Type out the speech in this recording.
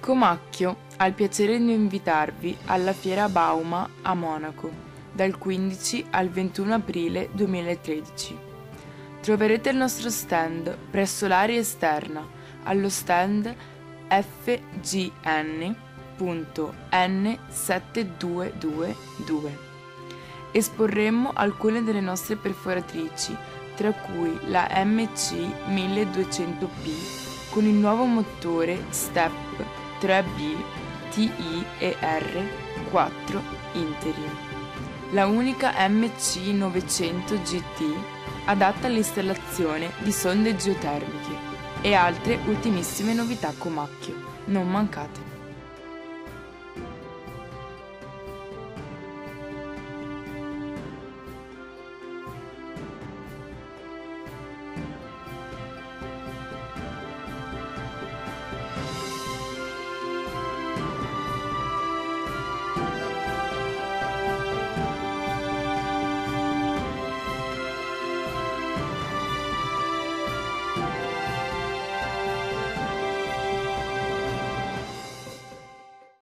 Comacchio ha il piacere di invitarvi alla Fiera Bauma a Monaco, dal 15 al 21 aprile 2013. Troverete il nostro stand presso l'area esterna, allo stand FGN.N7222. Esporremo alcune delle nostre perforatrici, tra cui la MC1200P con il nuovo motore Step 3B TI e R4 Interim, la unica MC900 GT adatta all'installazione di sonde geotermiche e altre ultimissime novità Comacchio. Non mancate!